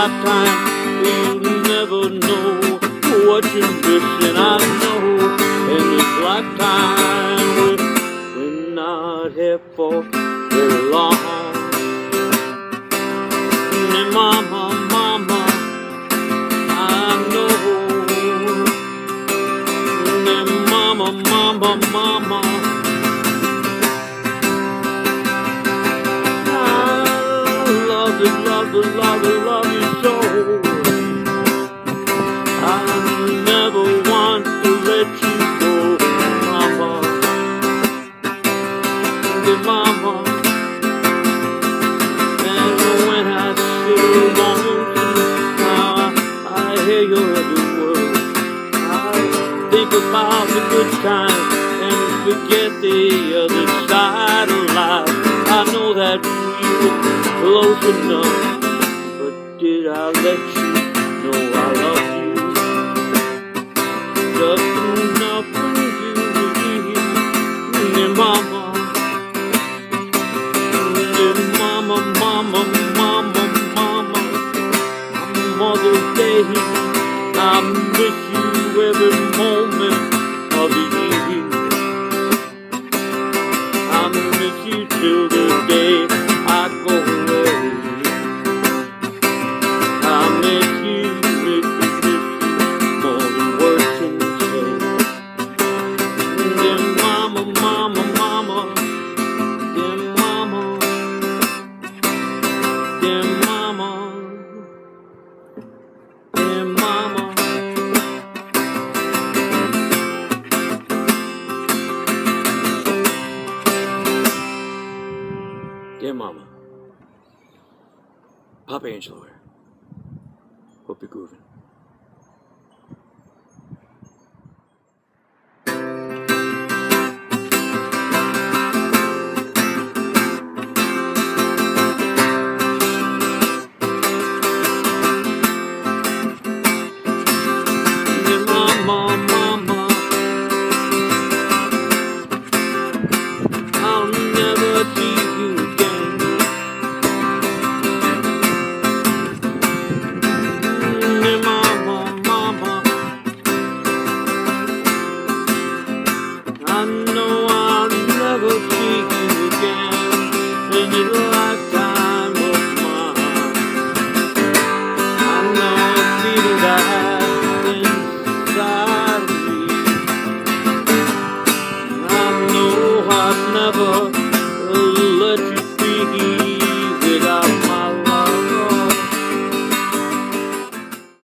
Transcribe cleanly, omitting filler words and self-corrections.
lifetime, you'll never know what you're missing. I know in this lifetime we're not here for very long. And mama, mama, I know. And mama, mama, mama, I love you, love you, love you, love you so. I never want to let you go, mama, dear mama. And when I sit alone, I hear your every word. I think about the good times and forget the other side of life. I know that we were close enough, but did I let you know I love you? Just enough for you, dear mama, dear mama, mama, mama, mama. On Mother's Day, I miss you every moment of the year. I miss you till the day I go away. I miss you, miss you, more than words can say. Dear mama, mama, mama, dear mama, dear mama, dear mama. Dear mama, Papa Angelo here. Hope you're grooving.